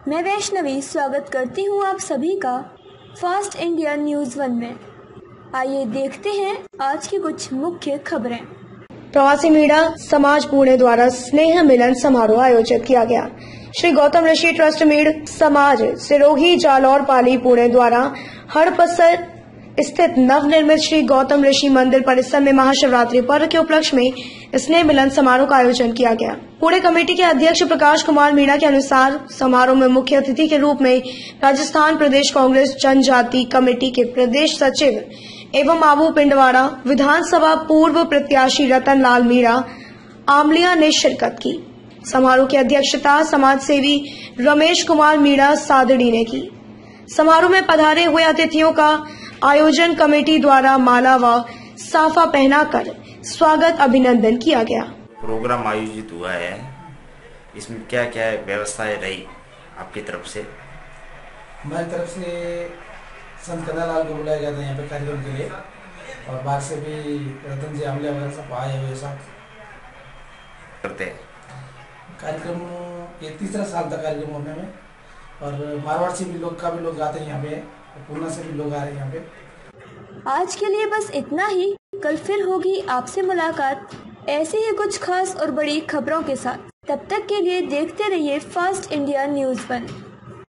मैं वैष्णवी स्वागत करती हूँ आप सभी का फास्ट इंडिया न्यूज़ 1 में। आइए देखते हैं आज की कुछ मुख्य खबरें। प्रवासी मीणा समाज पुणे द्वारा स्नेह मिलन समारोह आयोजित किया गया। श्री गौतम ऋषि ट्रस्ट मीण समाज सिरोही जालौर पाली पुणे द्वारा हड़पसर स्थित नवनिर्मित श्री गौतम ऋषि मंदिर परिसर में महाशिवरात्रि पर्व के उपलक्ष्य में स्नेह मिलन समारोह का आयोजन किया गया। पुणे कमेटी के अध्यक्ष प्रकाश कुमार मीणा के अनुसार समारोह में मुख्य अतिथि के रूप में राजस्थान प्रदेश कांग्रेस जनजाति कमेटी के प्रदेश सचिव एवं आबू पिंडवाड़ा विधानसभा पूर्व प्रत्याशी रतन लाल मीणा आमलिया ने शिरकत की। समारोह की अध्यक्षता समाज सेवी रमेश कुमार मीणा सादड़ी ने की। समारोह में पधारे हुए अतिथियों का आयोजन कमेटी द्वारा माला व साफा पहनाकर स्वागत अभिनंदन किया गया। प्रोग्राम आयोजित हुआ है, इसमें क्या क्या व्यवस्थाएं रही आपकी तरफ से? हमारी तरफ से संत कन्हैयालाल को बुलाया गया था यहाँ पे कार्यक्रम के लिए, और बाहर से भी रतन जी आमले वगैरह सब आए हुए साथ करते हैं। कार्यक्रम ये तीसरा साल था कार्यक्रम होने में, और मारवाड़ से भी लोग काफी लोग आते हैं यहाँ पे, पूना से भी लोग आ रहे हैं यहाँ पे। आज के लिए बस इतना ही। कल फिर होगी आपसे मुलाकात ऐसे ही कुछ खास और बड़ी खबरों के साथ। तब तक के लिए देखते रहिए फास्ट इंडिया न्यूज़ 1।